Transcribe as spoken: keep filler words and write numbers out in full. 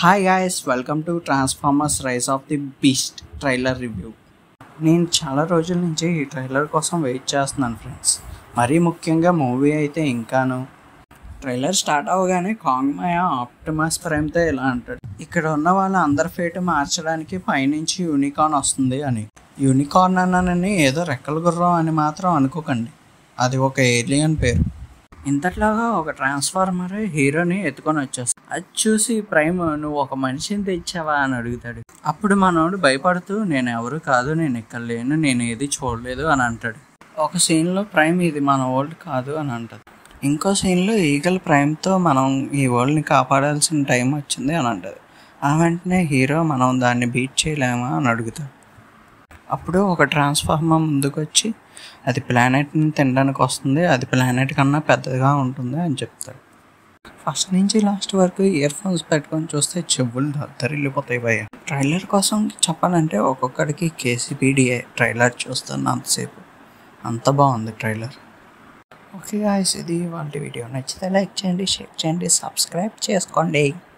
Hi guys, welcome to Transformers Rise of the Beast trailer review. నేను చాలా రోజుల నుంచి ఈ ట్రైలర్ కోసం వెయిట్ చేస్తున్నాను ఫ్రెండ్స్. మరీ ముఖ్యంగా మూవీ అయితే ఇంకాను. ట్రైలర్ స్టార్ట్ అవ్వగానే కాంగ్మయ ఆప్టిమస్ ప్రైమ్తో ఇలా అంటాడు, ఇక్కడ ఉన్న వాళ్ళ అందరి ఫేట్ మార్చడానికి పైనుంచి యూనికార్న్ వస్తుంది అని. యూనికార్న్ అన్నానని ఏదో రెక్కల గుర్రం అని మాత్రం అనుకోకండి, అది ఒక ఏలియన్ పేరు. ఇంతట్లాగా ఒక ట్రాన్స్ఫార్మర్ హీరోని ఎత్తుకొని వచ్చేస్తాడు. అది చూసి ప్రైమ్, నువ్వు ఒక మనిషిని తెచ్చావా అని అడుగుతాడు. అప్పుడు మనోడు భయపడుతూ, నేను ఎవరు కాదు, నేను ఇక్కడ లేను, నేను ఏది చూడలేదు అని అంటాడు. ఒక సీన్లో ప్రైమ్, ఇది మన వరల్డ్ కాదు అని అంటది. ఇంకో సీన్లో ఈగల్ ప్రైమ్తో, మనం ఈ వరల్డ్ని కాపాడాల్సిన టైం వచ్చింది అని అంటది. ఆ వెంటనే హీరో, మనం దాన్ని బీట్ చేయలేమా అని అడుగుతాడు. అప్పుడు ఒక ట్రాన్స్ఫార్మర్ ముందుకు వచ్చి, అది ప్లానెట్ని తినడానికి వస్తుంది, అది ప్లానెట్ కన్నా పెద్దగా ఉంటుంది అని చెప్తాడు. ఫస్ట్ నుంచి లాస్ట్ వరకు ఇయర్ ఫోన్స్ పెట్టుకొని చూస్తే చెవులు దద్దరిల్లిపోతాయి భయ్య. ట్రైలర్ కోసం చెప్పాలంటే ఒక్కొక్కడికి కేసీపీడిఏ ట్రైలర్ చూస్తున్నంతసేపు. అంత బాగుంది ట్రైలర్. ఓకే గాయ్స్, ఇది వాళ్ళ వీడియో. నచ్చితే లైక్ చేయండి, షేర్ చేయండి, సబ్స్క్రైబ్ చేసుకోండి.